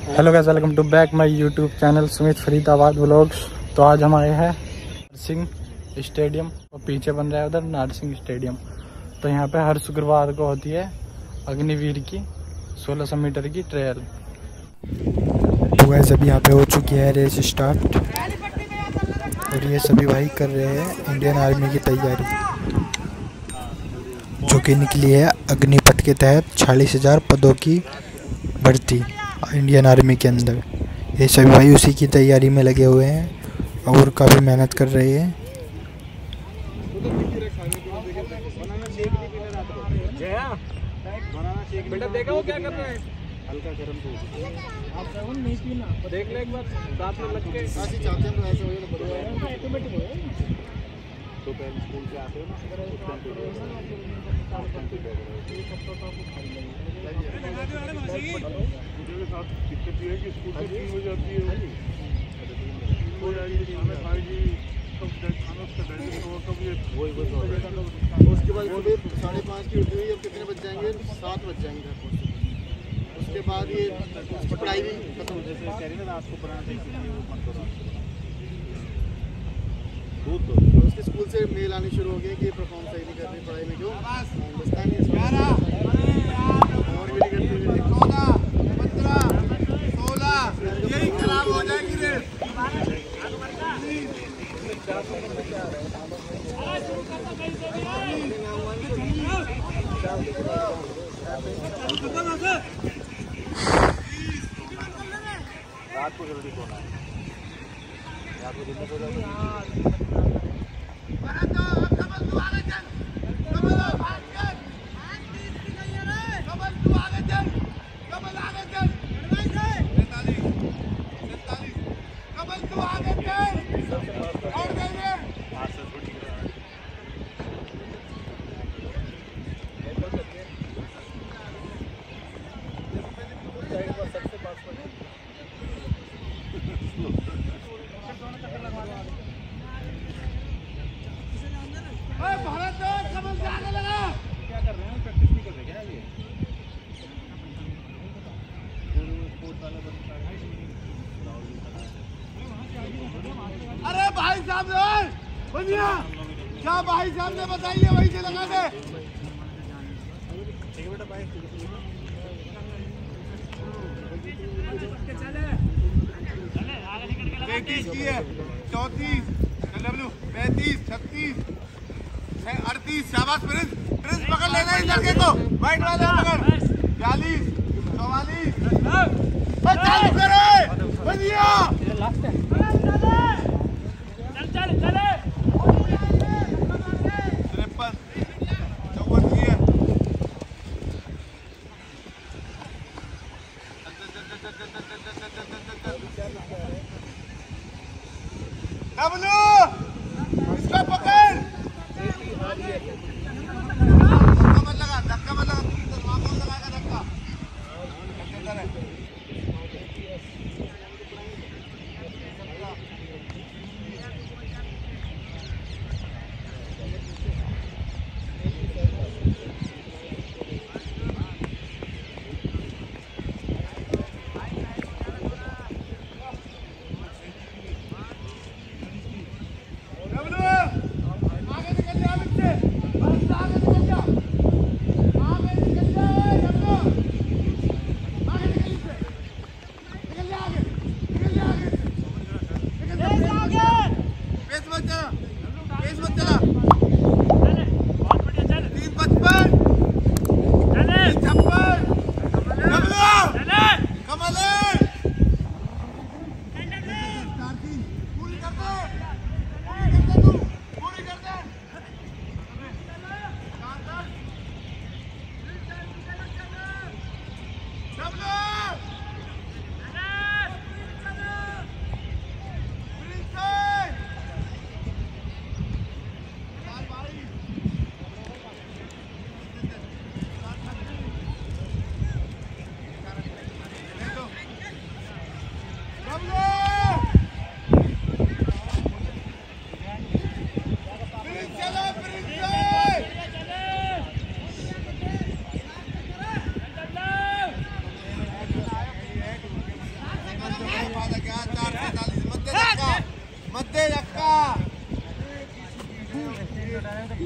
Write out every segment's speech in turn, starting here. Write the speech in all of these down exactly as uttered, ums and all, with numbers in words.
Hello guys, welcome to back my YouTube channel Sumit Faridabad vlogs. तो आज हम आए हैं नरसिंह स्टेडियम और पीछे बन रहा है उधर नरसिंह स्टेडियम। तो यहाँ पे हर शुक्रवार को होती है अग्निवीर की सोलह सौ मीटर की ट्रेल। तो गाइस अभी यहाँ पे हो चुकी है रेस स्टार्ट और ये सभी भाई कर रहे हैं इंडियन आर्मी की तैयारी, जो कि निकली है अग्निपथ के तहत छियालीस हजार पदों की भर्ती इंडियन आर्मी के अंदर। ये सभी भाई उसी की तैयारी में लगे हुए हैं और काफ़ी मेहनत कर रहे हैं। बेटा देखा वो क्या कर रहा है? हल्का गरम दूध आप नहीं पीना, देख ले एक बार दांत में लग के ऐसे चाहते हैं तो ऐसे हो जाए बढ़िया है ऑटोमेटिक हो जाए। तो पहले स्कूल से आते हो ना के साथ दिक्कत ये है कि स्कूल से तीन बजे आती है हो जाएगी हमें खाएगी कब खाना उसका डाइजेस्ट होगा कब ये वही बस। उसके बाद सुबह साढ़े पाँच की उठी हुई अब कितने बज जाएंगे? सात बज जाएंगे घर पहुँचते। उसके बाद ये उसकी पढ़ाई भी खत्म जैसे कह रही ना रात को पढ़ाना चाहिए वो मत करो दूध दो। उसके स्कूल से मेल आनी शुरू हो गई कि परफॉर्म सही नहीं कर रही पढ़ाई में, क्यों बसता नहीं और भी करती चौदह पंद्रह सोलह यही खराब हो जाएगी रे। रात को जल्दी सोना है, रात को दिन में सो जाओ। अरे भाई साहब बनिया क्या भाई साहब ने बताइए वही से लगा दे। पैंतीस की है, चौतीस डब्ल्यू पैंतीस छत्तीस अड़तीस शाबाश प्रिंस प्रिंस पकड़ लेना इस लड़के को वाइट वाला पकड़ चालीस चौवालीस चालू करे बनिया चल चल चले तिरपन चौवन की है डब्लू इसका पकड़ धक्का मत लगा धक्का मत लगा वहां कौन लगाएगा धक्का आगे निकल जा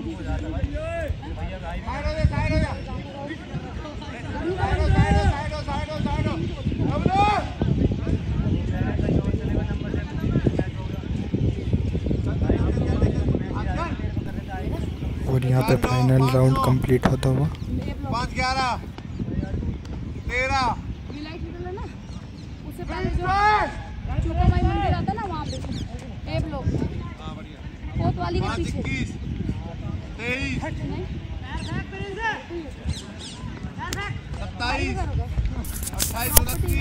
और यहाँ पे फाइनल राउंड कंप्लीट होता हुआ। पाँच ग्यारह तेरह उससे पहले जो चूका माई मंदिर आता ना वहाँ पे एक लोग कोत वाली के पीछे इक्कीस तेईस सत्ताईस अट्ठाईस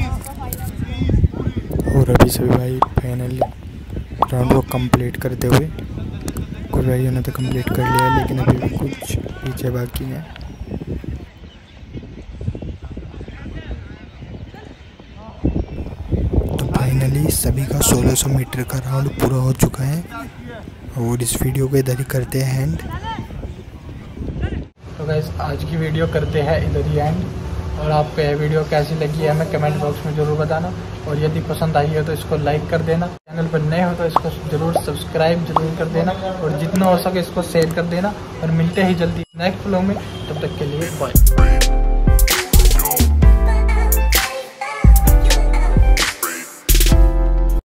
उनतीस। और अभी सभी भाई फाइनली राउंड को कंप्लीट करते हुए, कुछ भाइयों ने तो कंप्लीट कर लिया लेकिन अभी भी कुछ पीछे बाकी है। तो फाइनली सभी का सोलह सौ मीटर का राउंड पूरा हो चुका है और इस वीडियो को इधर ही करते हैं एंड। तो गाइस आज की वीडियो करते हैं इधर ही एंड। और आपको यह वीडियो कैसी लगी है हमें कमेंट बॉक्स में ज़रूर बताना। और यदि पसंद आई हो तो इसको लाइक कर देना, चैनल पर नए हो तो इसको ज़रूर सब्सक्राइब जरूर कर देना और जितना हो सके इसको शेयर कर देना। और मिलते ही जल्दी नेक्स्ट व्लॉग में, तब तक के लिए बाय।